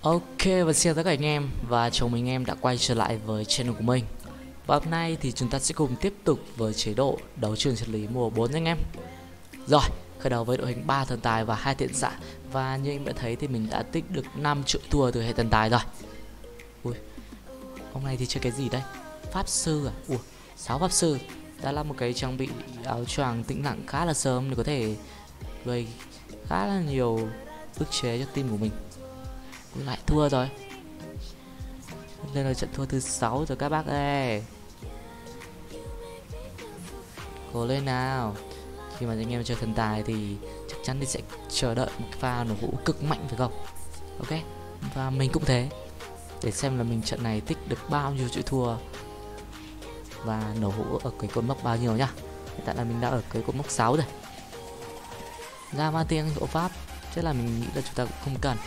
Ok, và xin chào tất cả anh em và chào mừng anh em đã quay trở lại với channel của mình. Và hôm nay thì chúng ta sẽ cùng tiếp tục với chế độ đấu trường chân lý mùa 4 anh em. Rồi, khởi đầu với đội hình 3 thần tài và 2 tiện xạ. Và như anh đã thấy thì mình đã tích được 5 triệu thua từ hệ thần tài rồi. Ui, hôm nay thì chơi cái gì đây? Pháp sư à? Ui, 6 pháp sư. Đã là một cái trang bị áo choàng tĩnh lặng khá là sớm để có thể gây khá là nhiều ức chế cho team của mình. Lại thua rồi. Đây là trận thua thứ 6 rồi các bác ơi. Cố lên nào. Khi mà anh em chơi thần tài thì chắc chắn thì sẽ chờ đợi một pha nổ hũ cực mạnh phải không? Ok. Và mình cũng thế. Để xem là mình trận này tích được bao nhiêu chữ thua và nổ hũ ở cái cột mốc bao nhiêu nhá. Hiện tại là mình đã ở cái cột mốc 6 rồi. Ra ma tiếng hộ pháp. Chắc là mình nghĩ là chúng ta cũng không cần.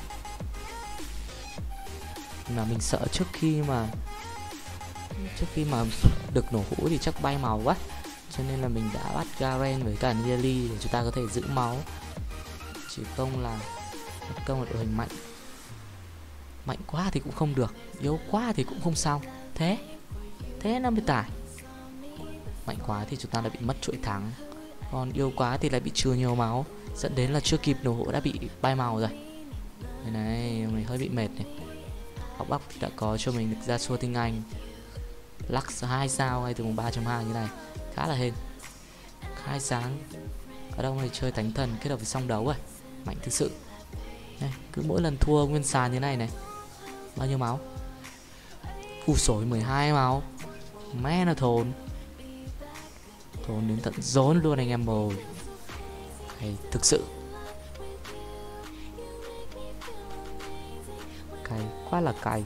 Mà mình sợ trước khi mà được nổ hũ thì chắc bay màu quá, cho nên là mình đã bắt Garen với cả Nidalee để chúng ta có thể giữ máu. Chỉ không là tấn công là đội hình mạnh quá thì cũng không được, yếu quá thì cũng không xong. Thế nó mới tải. Mạnh quá thì chúng ta đã bị mất chuỗi thắng, còn yếu quá thì lại bị trừ nhiều máu, dẫn đến là chưa kịp nổ hũ đã bị bay màu rồi. Đây này, mình hơi bị mệt này. Học Bắc thì đã có cho mình được ra xua tinh Anh Lux 2 sao ngay từ vòng 3.2 như này, khá là hên, khai sáng. Ở đâu này chơi thánh thần kết hợp với song đấu rồi, mạnh thực sự. Đây, cứ mỗi lần thua nguyên sàn như này này. Bao nhiêu máu? Sổi 12 máu. Mẹ nó thốn đến tận rốn luôn anh em ơi. Hay thực sự. Cay quá là cay.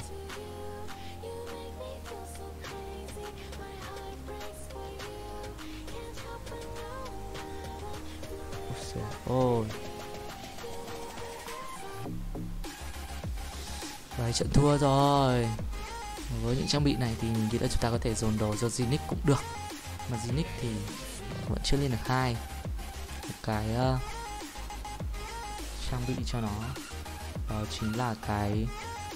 Ôi, đấy, trận thua rồi. Với những trang bị này thì mình nghĩ là chúng ta có thể dồn đồ cho Zinix cũng được. Mà Zinix thì vẫn chưa lên được 2. Một cái trang bị cho nó đó chính là cái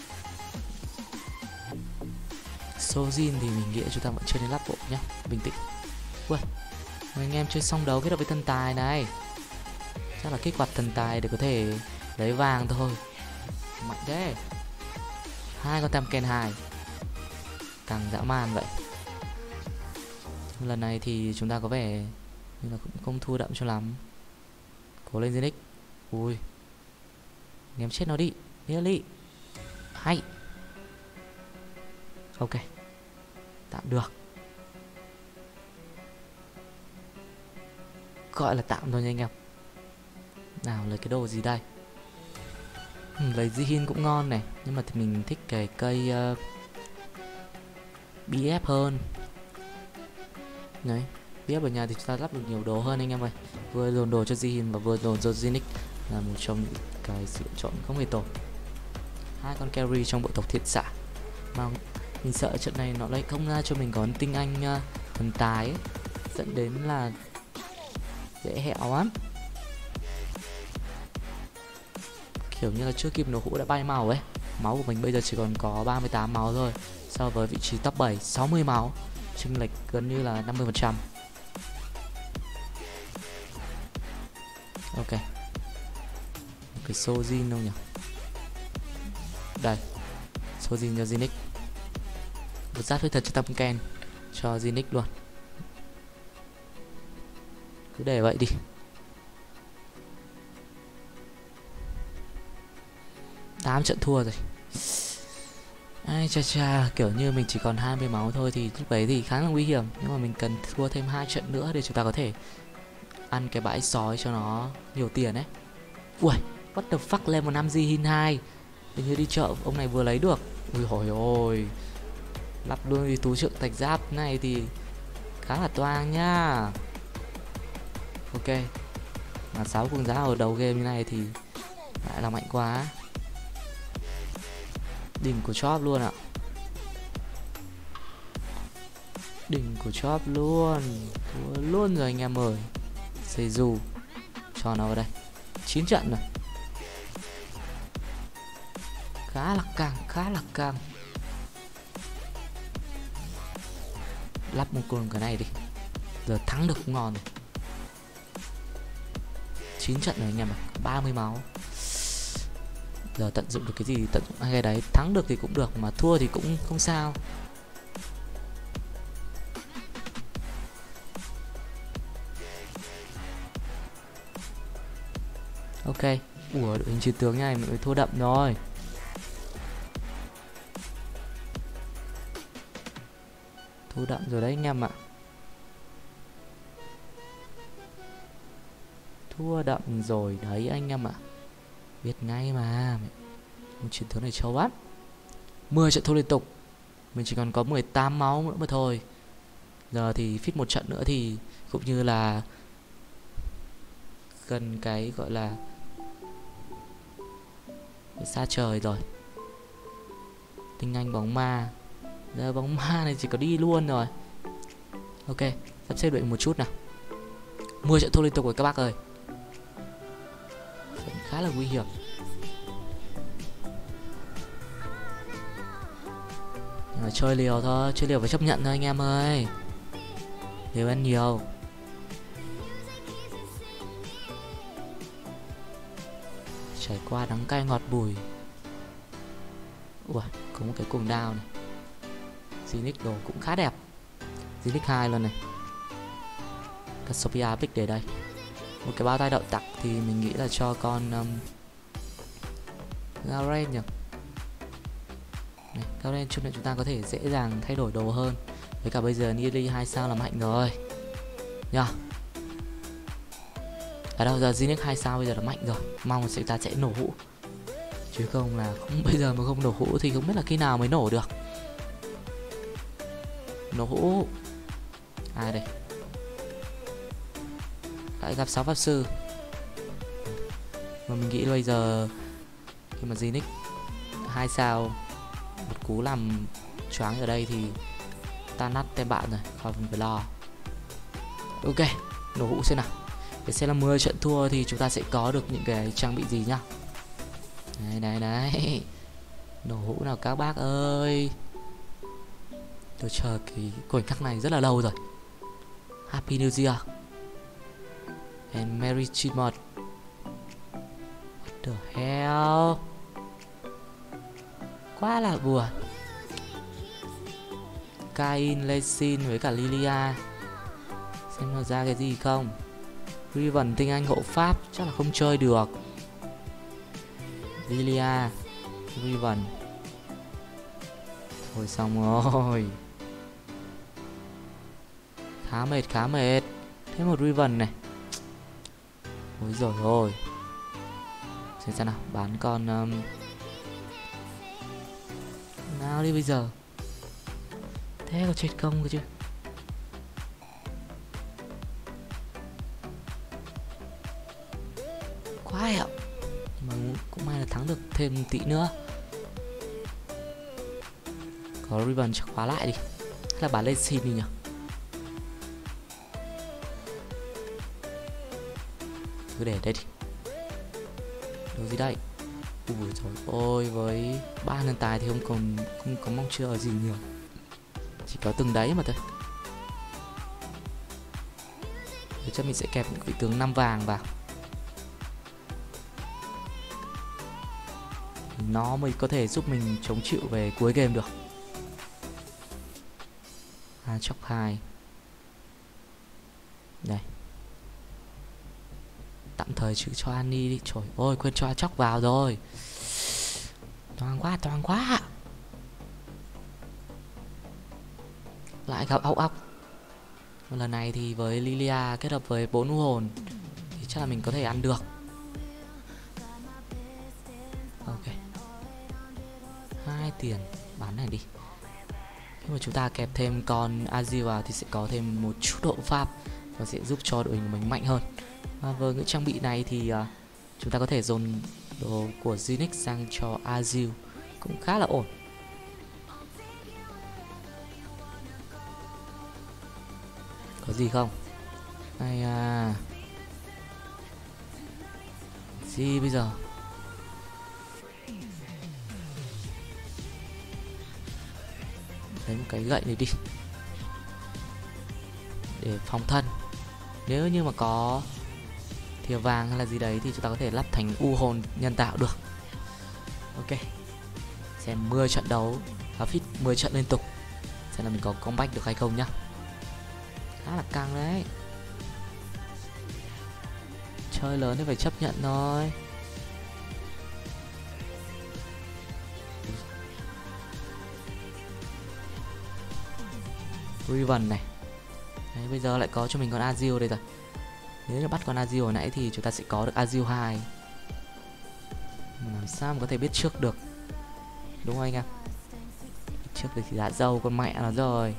Sojin, thì mình nghĩ là chúng ta vẫn chưa đến lắp bộ nhá. Bình tĩnh. Ui, anh em chơi song đấu kết hợp với thần tài này, chắc là kích hoạt thần tài để có thể lấy vàng thôi. Mạnh thế. 2 con tam ken 2 càng dã man vậy. Lần này thì chúng ta có vẻ như là cũng không thua đậm cho lắm. Cố lên Zenix. Ui, ném chết nó đi Nidalee. Hay. Ok, tạm được, gọi là tạm thôi nha anh em. Nào, lấy cái đồ gì đây? Lấy Zihin cũng ngon này, nhưng mà thì mình thích cái cây BF hơn. Đấy, BF ở nhà thì chúng ta lắp được nhiều đồ hơn anh em ơi. Vừa dồn đồ cho Zihin và vừa dồn cho Zinix là một trong những cái sự lựa chọn không hề tồi. 2 con carry trong bộ tộc thiện xạ. Mà mình sợ trận này nó lại không ra cho mình có tinh anh thần tài ấy, dẫn đến là dễ hẹo lắm. Kiểu như là chưa kịp nổ hũ đã bay màu ấy. Máu của mình bây giờ chỉ còn có 38 máu thôi, so với vị trí top 7 60 máu, chênh lệch gần như là 50%. Ok, một cái Sojin đâu nhỉ? Đây, Sojin cho Zinix. Một giáp với thật cho Tamken cho Zinix luôn. Cứ để vậy đi. 8 trận thua rồi. Ai cha, kiểu như mình chỉ còn 20 máu thôi thì lúc đấy thì khá là nguy hiểm. Nhưng mà mình cần thua thêm 2 trận nữa để chúng ta có thể ăn cái bãi sói cho nó nhiều tiền ấy. Ui, what the fuck, level 5 Zihin 2. Hình như đi chợ ông này vừa lấy được. Ui hồi ôi, lắp luôn đi tú trượng thạch giáp này thì khá là toang nhá. Ok, mà 6 cung giá ở đầu game như này thì lại là mạnh quá. Đỉnh của chop luôn ạ. Đỉnh của chop luôn. Thua luôn rồi anh em ơi. Xây dù cho nó vào đây. 9 trận rồi. khá là căng. Lắp một con cái này đi, giờ thắng được cũng ngon rồi. 9 trận rồi anh em ạ, 30 máu. Giờ tận dụng được cái gì tận dụng cái đấy, thắng được thì cũng được, mà thua thì cũng không sao. Ok, ủa đội hình chiến tướng này mới thua đậm rồi. Thua đậm rồi đấy anh em ạ. Thua đậm rồi đấy anh em ạ. Biết ngay mà. Một chiến tướng này trâu lắm. 10 trận thua liên tục. Mình chỉ còn có 18 máu nữa mà thôi. Giờ thì fit một trận nữa thì cũng như là gần cái gọi là xa trời rồi. Tinh anh bóng ma. Giờ bóng ma này chỉ có đi luôn rồi. Ok, sắp xếp đội một chút nào. 10 trận thua liên tục rồi các bác ơi. Vẫn khá là nguy hiểm. Nhưng mà chơi liều thôi, chơi liều phải chấp nhận thôi anh em ơi. Liều ăn nhiều. Trải qua đắng cay ngọt bùi. Ủa, có một cái cuồng đao này. Zinix đồ cũng khá đẹp. Zinix 2 luôn này. Cassiopeia Big để đây. Một cái bao tay đậu tặc thì mình nghĩ là cho con Garen nhỉ. Garen chung là chúng ta có thể dễ dàng thay đổi đồ hơn. Với cả bây giờ Nearly 2 sao là mạnh rồi nhá. Ở đâu giờ Zinix 2 sao bây giờ là mạnh rồi. Mong là ta sẽ nổ hũ. Chứ không là không, bây giờ mà không nổ hũ thì không biết là khi nào mới nổ được. Nổ hũ. Ai đây? Lại gặp 6 pháp sư. Mà mình nghĩ bây giờ khi mà Zinix 2 sao một cú làm choáng ở đây thì ta nát tem bạn rồi, không phải lo. Ok, nổ hũ xem nào. Để xem là 10 trận thua thì chúng ta sẽ có được những cái trang bị gì nhá. Đấy. Nổ hũ nào các bác ơi. Tôi chờ cái khoảnh khắc này rất là lâu rồi. Happy New Year and Merry Christmas. What the hell. Quá là buồn. Kain, Lesin với cả Lilia. Xem nó ra cái gì không. Riven tinh anh hộ pháp chắc là không chơi được. Lilia, Riven. Thôi xong rồi. Khá mệt. Thêm một Riven này. Ôi giời ơi. Xem nào, bán con nào đi bây giờ. Thế có chết công cơ chứ. Quá hẹo. Nhưng mà cũng may là thắng được thêm tí nữa. Có Riven chắc khóa lại đi. Hay là bán lên xin đi nhỉ. Cứ để đây đi. Đồ gì đây? Ui trời ơi, với 3 nhân tài thì không có mong chờ gì nhiều. Chỉ có từng đấy mà thôi. Để chắc mình sẽ kẹp những vị tướng 5 vàng vào. Nó mới có thể giúp mình chống chịu về cuối game được. Chóc 2. Đây. Tạm thời chữ cho Annie đi. Trời ơi, quên cho chóc vào rồi. Toang quá. Lại gặp ốc. Lần này thì với Lilia kết hợp với 4 hồn thì chắc là mình có thể ăn được. Ok. 2 tiền. Bán này đi. Khi mà chúng ta kẹp thêm con Azir vào thì sẽ có thêm một chút độ pháp và sẽ giúp cho đội hình của mình mạnh hơn. Và với những trang bị này thì chúng ta có thể dồn đồ của Zinix sang cho Azir cũng khá là ổn. Có gì không? Ai à. Gì bây giờ? lấy một cái gậy này đi để phòng thân. Nếu như mà có thìa vàng hay là gì đấy thì chúng ta có thể lắp thành u hồn nhân tạo được. Ok, xem 10 trận đấu fit 10 trận liên tục, xem là mình có comeback được hay không nhá. Khá là căng đấy, chơi lớn thì phải chấp nhận thôi. Riven này đấy, bây giờ lại có cho mình con Azil đây rồi. Nếu như bắt con Azil hồi nãy thì chúng ta sẽ có được Azil 2. Làm sao mà có thể biết trước được, đúng không anh em? Biết trước được thì đã dâu con mẹ nó rồi.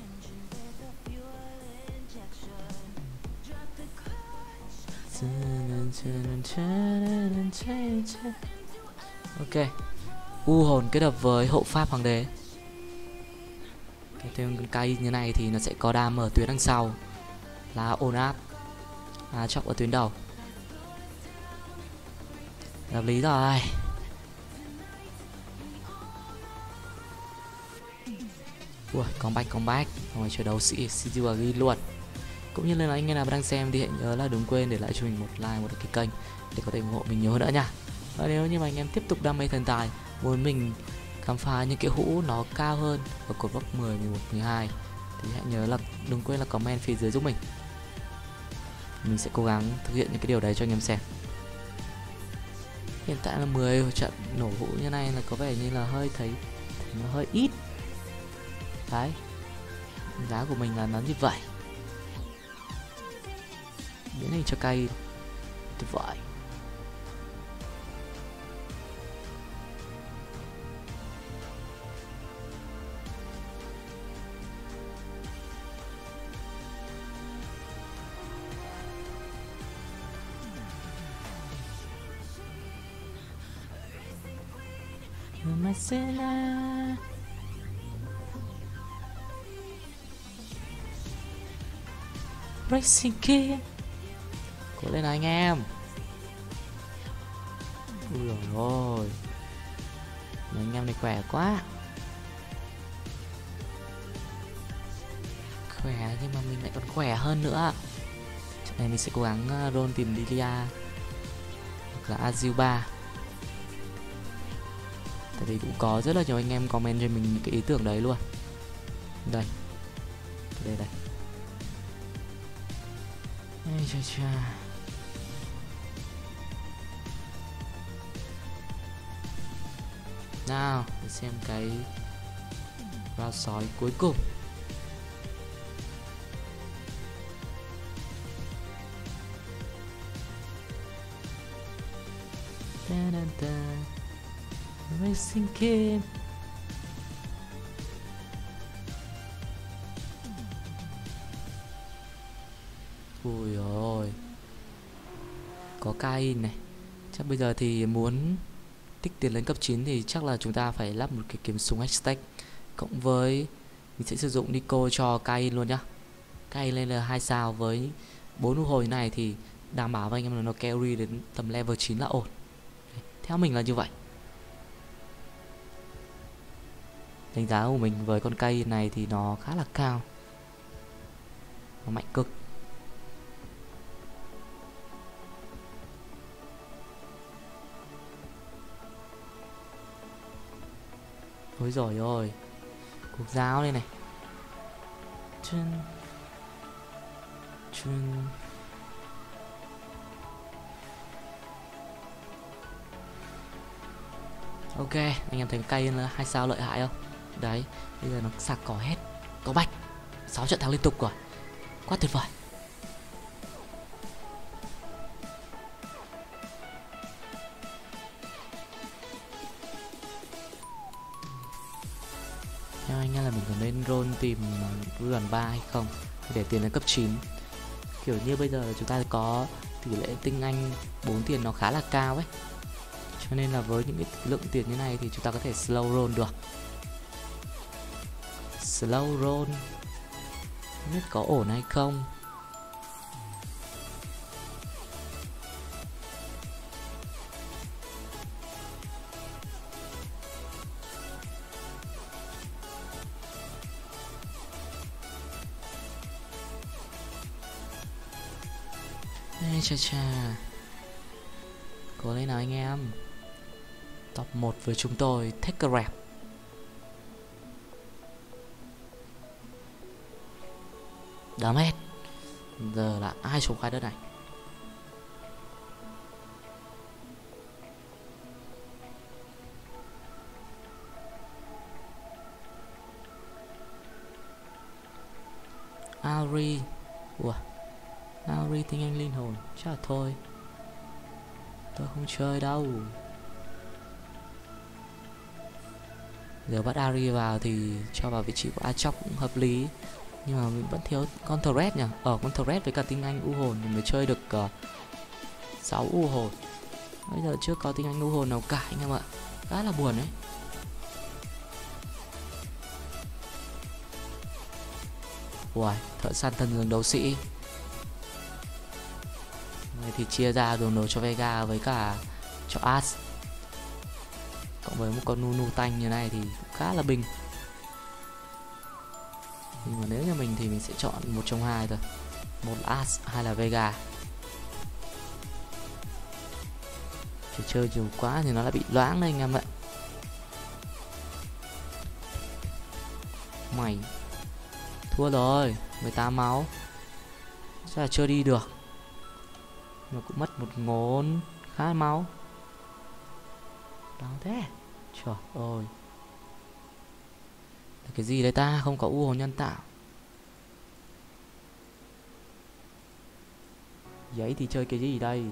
Ok, u hồn kết hợp với hộ pháp hoàng đế. Thêm con cây như này thì nó sẽ có đam ở tuyến đằng sau là ổn áp, chọc ở tuyến đầu. Hợp lý rồi. Ui, comeback rồi, chơi đấu sĩ CGG luôn. Cũng như là anh em nào đang xem thì hãy nhớ là đừng quên để lại cho mình một like, một cái kênh để có thể ủng hộ mình nhiều hơn nữa nha. Và nếu như mà anh em tiếp tục đam mê thần tài, muốn mình khám phá những cái hũ nó cao hơn ở cột mốc 10, 11, 12 thì hãy nhớ là đừng quên là comment phía dưới giúp mình. Mình sẽ cố gắng thực hiện những cái điều đấy cho anh em xem. Hiện tại là 10 trận nổ hũ như này là có vẻ như là nó hơi ít. Đấy, giá của mình là nó như vậy. Biến hình cho cây tuyệt vời. Racing King, cố lên nào anh em. Ui dồi ôi, anh em này khỏe quá. Khỏe nhưng mà mình lại còn khỏe hơn nữa. Trận này mình sẽ cố gắng roll tìm Lilia hoặc là Azil 3. Tại vì cũng có rất là nhiều anh em comment cho mình những cái ý tưởng đấy luôn. Đây, đây. Nào, để xem cái round sói cuối cùng. Racing King. Ui ôi, có Kain này. Chắc bây giờ thì muốn tích tiền lên cấp 9 thì chắc là chúng ta phải lắp một cái kiếm súng H-Stack. Cộng với mình sẽ sử dụng Nico cho Kain luôn nhá. Kain lên là 2 sao với 4 u hồi này thì đảm bảo với anh em là nó carry đến tầm level 9 là ổn. Theo mình là như vậy. Đánh giá của mình với con cây này thì nó khá là cao, nó mạnh cực. Ôi giời ơi, cuộc giáo đây này. Ok, anh em thấy cái cây là 2 sao lợi hại không? Đấy, bây giờ nó sạc cỏ hết. Có bạch 6 trận thắng liên tục rồi, quá tuyệt vời. Theo anh là mình có nên roll tìm Ruan 3 hay không để tiến lên cấp 9. Kiểu như bây giờ chúng ta có tỷ lệ tinh anh 4 tiền nó khá là cao ấy, cho nên là với những cái lượng tiền như này thì chúng ta có thể slow roll được. Slow roll không biết có ổn hay không. Ê, cha cha. Cố lên nào anh em. Top 1 với chúng tôi, take a rap. Đám hết. Giờ là ai trồng khoai đất này? Auri. Ủa, Auri tiếng Anh linh hồn. Chắc là thôi, tôi không chơi đâu. Giờ bắt Ari vào thì cho vào vị trí của Aatrox cũng hợp lý. Nhưng mà mình vẫn thiếu con Thread nhỉ. Con Thread với cả tinh Anh U hồn thì mới chơi được 6 U hồn. Bây giờ chưa có tinh Anh U hồn nào cả anh em ạ. Khá là buồn đấy. Ui, thợ săn thần rừng đấu sĩ. Này thì chia ra đồ nổ cho Vega với cả cho Ash. Cộng với một con Nunu tanh như này thì cũng khá là bình. Nhưng mà nếu như mình thì mình sẽ chọn một trong hai thôi. Một là Ash hay là Vega. Chỉ chơi nhiều quá thì nó lại bị loãng đây anh em ạ. Mày thua rồi, 18 máu. Chắc là chưa đi được. Mà cũng mất một ngốn khá máu. Đau thế. Trời ơi. Cái gì đấy ta, không có u hồn nhân tạo. Giấy thì chơi cái gì đây?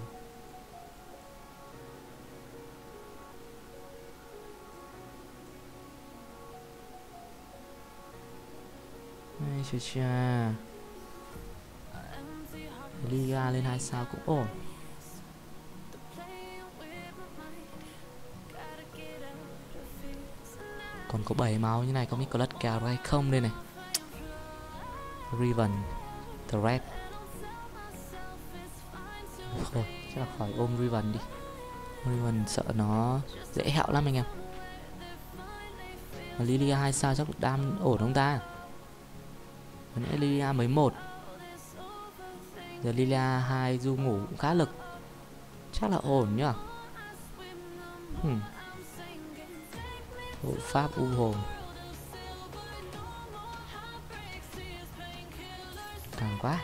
Ai chà chà. Liga lên 2 sao cũng ổn. Còn có 7 máu như này có biết có lật cào hay không đây này. Riven, Thread. Thôi, chắc là khỏi ôm Riven đi. Riven sợ nó dễ hẹo lắm anh em. Mà Lilia 2 sao chắc đam ổn không ta? Vừa nãy Lilia mới 1. Giờ Lilia 2 du ngủ cũng khá lực. Chắc là ổn nhá. Hộ pháp u hồn. Càng quá.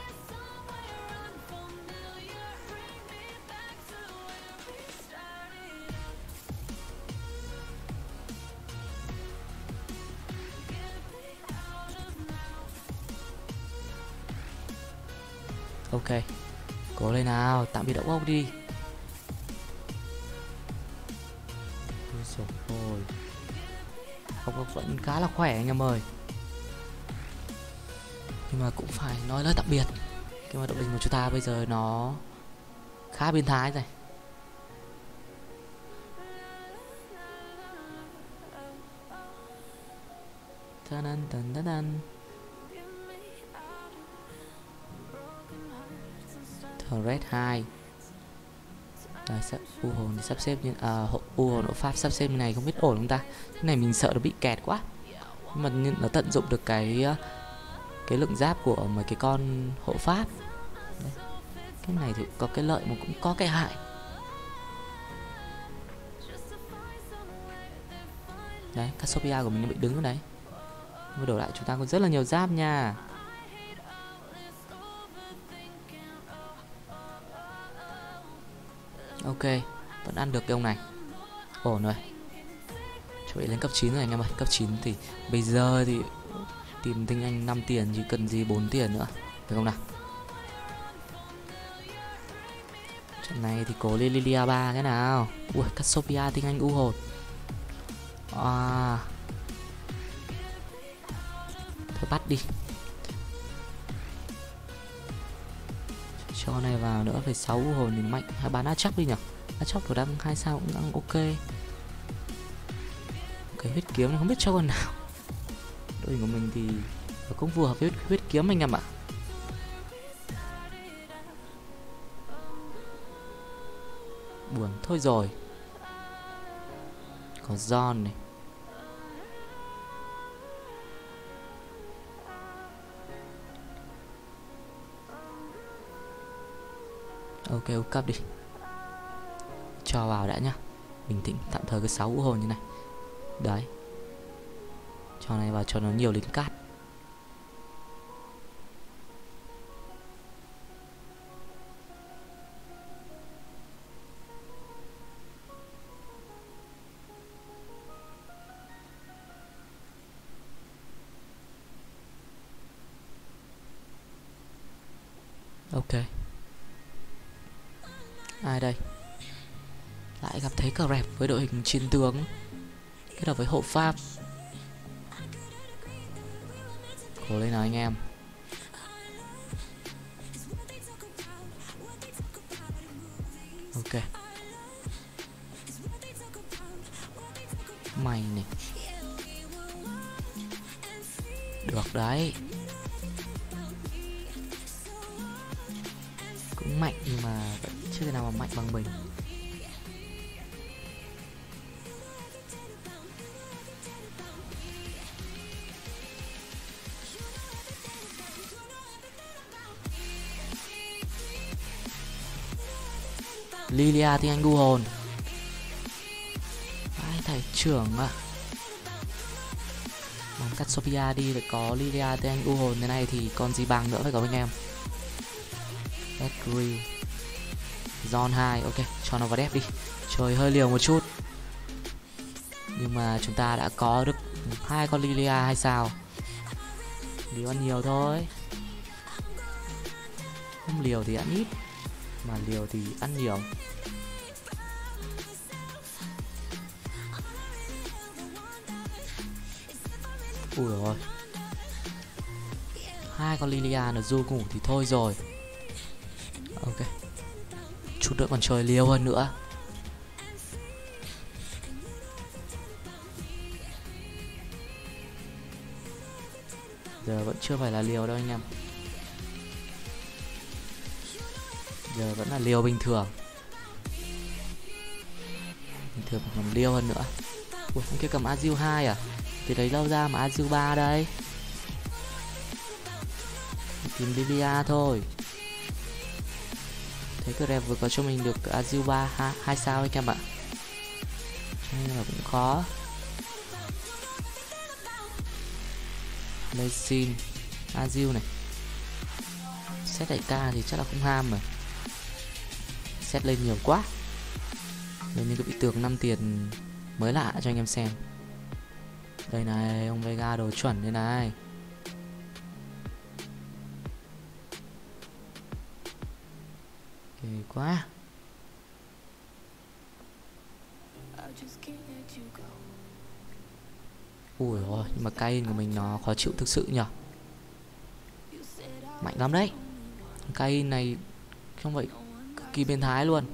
Ok, cố lên nào, tạm biệt đậu ốc đi. Rồi, ốc vẫn khá là khỏe anh em ơi. Nhưng mà cũng phải nói lời tạm biệt. Cái mà đội hình của chúng ta bây giờ nó khá biến thái rồi. Thread 2. Đấy, u hồn thì sắp xếp như u hồn hộ pháp sắp xếp như này không biết ổn không ta? Cái này mình sợ nó bị kẹt quá. Nhưng mà nó tận dụng được cái lượng giáp của mấy cái con hộ pháp. Đấy. Cái này thì có cái lợi mà cũng có cái hại. Đấy, Cassiopeia của mình nó bị đứng ở đấy. Nhưng đổi lại chúng ta có rất là nhiều giáp nha. Ok, vẫn ăn được cái ông này. Ổn rồi. Chuẩn bị lên cấp 9 rồi anh em ơi. Cấp 9 thì bây giờ thì tìm tinh anh 5 tiền chứ cần gì 4 tiền nữa. Được không nào? Trận này thì cố lên Lilia 3 cái nào. Ui, Cassiopeia tinh anh u hồn. Thôi bắt đi. Cho này vào nữa phải 6 u hồn thì mạnh. Hay bán Aatrox đi nhỉ? Aatrox của đang 2 sao cũng đang ok. Cái huyết kiếm này không biết cho con nào. Đội hình của mình thì nó cũng phù hợp với huyết kiếm anh em ạ. Buồn thôi rồi. Có John này. Ok, úp cấp đi. Cho vào đã nhá. Bình tĩnh, tạm thời cứ 6 ngũ hồn như này. Đấy. Cho này vào cho nó nhiều lính cát. Ok. Ai đây? Lại gặp thấy cờ rẹp với đội hình chiến tướng kết hợp với hộ pháp. Cố lên nào anh em. Ok. Mày này. Được đấy. Cũng mạnh nhưng mà vẫn chưa thể nào mà mạnh bằng mình. Lilia thì anh gu hồn. Ai thầy trưởng à. Bắn cắt Sophia đi để có Lilia thì anh gu hồn thế này thì còn gì bằng nữa phải không anh em. Edgree Zone 2, ok, cho nó vào đép đi. Trời hơi liều một chút. Nhưng mà chúng ta đã có được 2 con Lilia hay sao. Liều ăn nhiều thôi. Không liều thì ăn ít, mà liều thì ăn nhiều. Ui rồi, 2 con Lilia nó du ngủ thì thôi rồi. Ok, chút nữa còn chơi liều hơn nữa. Giờ vẫn chưa phải là liều đâu anh em. Giờ vẫn là liều bình thường. Bình thường còn liều hơn nữa. Ui, anh kia cầm Azil 2 à? Từ đấy lâu ra mà Azil 3 đây. Tìm Lilia thôi. Thế cái rep vừa có cho mình được Azil 3 2 sao anh em ạ. Cho nên là cũng khó. Lexin, Azil này. Set đại ca thì chắc là không ham mà. Set lên nhiều quá. Lên những cái bị tường 5 tiền mới lạ cho anh em xem. Đây này, ông Vega đồ chuẩn đây này. Kỳ quá. Ui ôi, nhưng mà Kain của mình nó khó chịu thực sự nhở. Mạnh lắm đấy. Kain này không vậy cực kỳ biến thái luôn.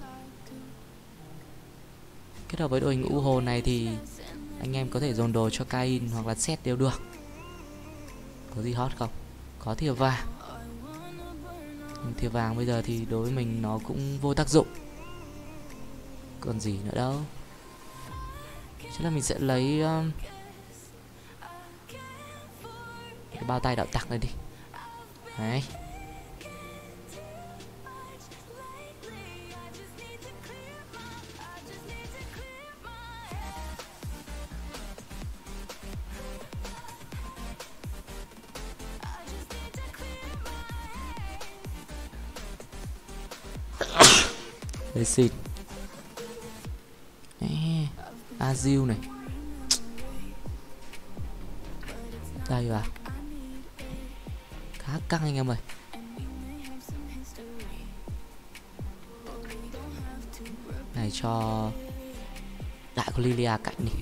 Kết hợp với đội hình u hồn này thì anh em có thể dồn đồ cho Kain hoặc là set đều được. Có gì hot không? Có thìa vàng. Nhưng thìa vàng bây giờ thì đối với mình nó cũng vô tác dụng. Còn gì nữa đâu. Chắc là mình sẽ lấy cái bao tay đạo tặc này đi. Đấy. Đây xịt. Azil này. Đây vào. Khá căng anh em ơi. Này cho lại có Lilia cạnh đi.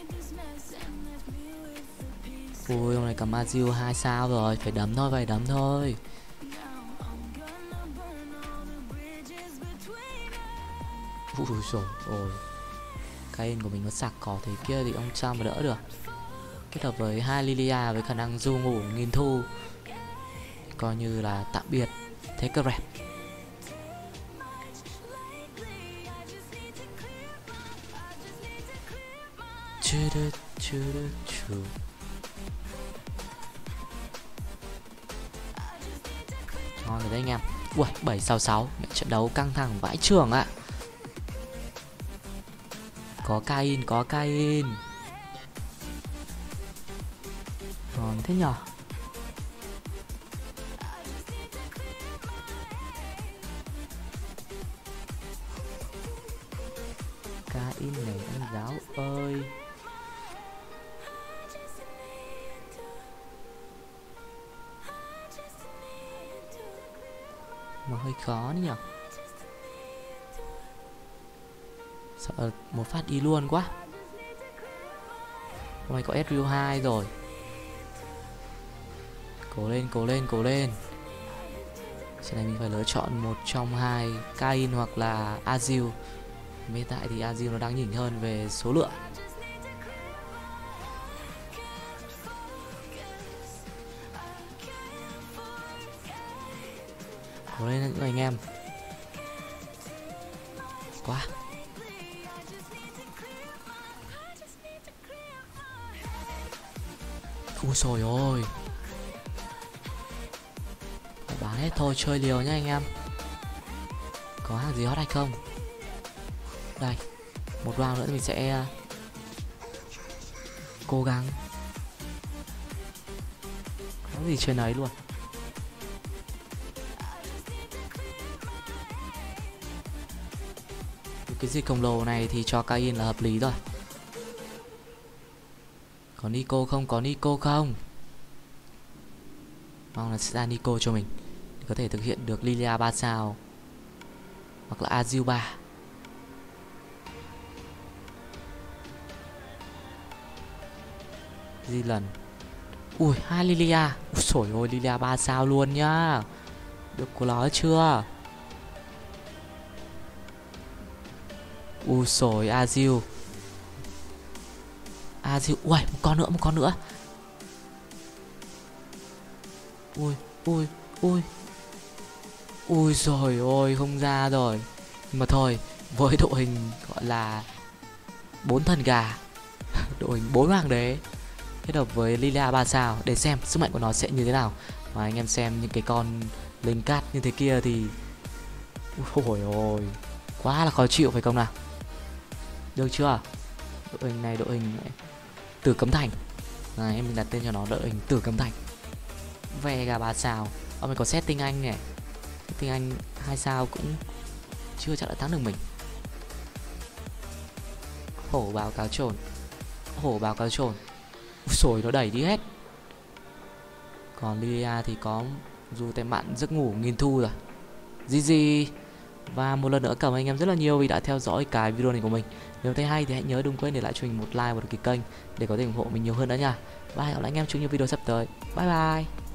Ui ông này cầm Azil 2 sao rồi. Phải đấm thôi, phải đấm thôi. Ui dồi ôi. Kain của mình nó sạc cỏ thế kia thì ông sao mà đỡ được. Kết hợp với 2 Lilia với khả năng du ngủ nghìn thu thì coi như là tạm biệt thế cơ rẹp. Ngon rồi đấy anh em. Ui, 7-6-6. Mẹ, trận đấu căng thẳng vãi chưởng ạ. Có Kain, có Kain. Còn thế nhở. Kain này anh giáo ơi. Mà hơi khó nhỉ. Sợ một phát đi luôn quá. Hôm nay có Ezreal 2 rồi. Cố lên, cố lên, cố lên. Trên này mình phải lựa chọn một trong hai, Kain hoặc là Azil. Hiện tại thì Azil nó đang nhỉnh hơn về số lượng. Cố lên những anh em. Quá. Ui xồi ôi. Phải bán hết thôi, chơi liều nhá anh em. Có hàng gì hot hay không? Đây, một round nữa thì mình sẽ cố gắng. Có gì chơi nấy luôn. Cái gì khổng lồ này thì cho Kain là hợp lý rồi. Có Nico không? Có Nico không? Mong là sẽ ra Nico cho mình để có thể thực hiện được Lilia 3 sao hoặc là Azil 3. Di lần. Ui, 2 Lilia. Ui xổi ôi, Lilia 3 sao luôn nhá. Được của nó chưa? Ui xổi, Azil. Azil, ui, một con nữa. Ui, ui, ui. Ui rồi ôi, không ra rồi. Nhưng mà thôi, với đội hình gọi là 4 thần gà, đội hình 4 hoàng đế kết hợp với Lilia 3 sao để xem sức mạnh của nó sẽ như thế nào. Mà anh em xem những cái con linh cát như thế kia thì ôi ôi, quá là khó chịu phải không nào? Được chưa? Đội hình này đội hình Tử Cấm Thành. Này, em mình đặt tên cho nó đội hình Tử Cấm Thành. Vega 3 sao. Mình có setting anh này. Setting anh 2 sao cũng chưa chắc đã thắng được mình. Hổ báo cáo trồn. Hổ báo cáo trồn. Ui xồi, nó đẩy đi hết. Còn Lilia thì có dù tem mạn giấc ngủ nghìn thu rồi. GG. Và một lần nữa cảm ơn anh em rất là nhiều vì đã theo dõi cái video này của mình. Nếu thấy hay thì hãy nhớ đừng quên để lại cho mình một like và đăng ký kênh để có thể ủng hộ mình nhiều hơn nữa nha. Bye, gặp lại anh em trong những video sắp tới. Bye bye.